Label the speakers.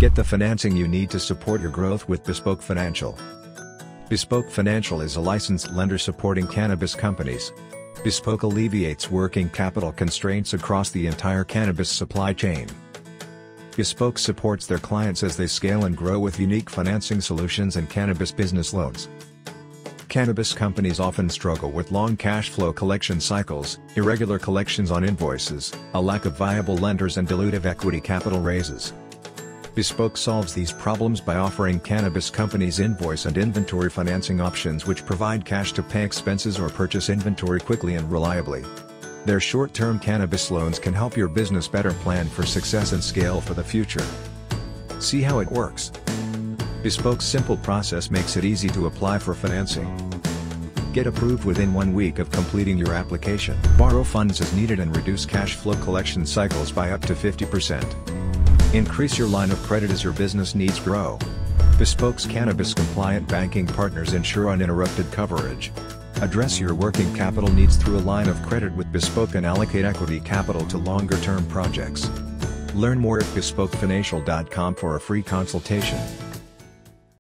Speaker 1: Get the financing you need to support your growth with Bespoke Financial. Bespoke Financial is a licensed lender supporting cannabis companies. Bespoke alleviates working capital constraints across the entire cannabis supply chain. Bespoke supports their clients as they scale and grow with unique financing solutions and cannabis business loans. Cannabis companies often struggle with long cash flow collection cycles, irregular collections on invoices, a lack of viable lenders and dilutive equity capital raises. Bespoke solves these problems by offering cannabis companies invoice and inventory financing options which provide cash to pay expenses or purchase inventory quickly and reliably. Their short-term cannabis loans can help your business better plan for success and scale for the future. See how it works. Bespoke's simple process makes it easy to apply for financing. Get approved within 1 week of completing your application. Borrow funds as needed and reduce cash flow collection cycles by up to 50%. Increase your line of credit as your business needs grow. Bespoke's cannabis-compliant banking partners ensure uninterrupted coverage. Address your working capital needs through a line of credit with Bespoke and allocate equity capital to longer-term projects. Learn more at bespokefinancial.com for a free consultation.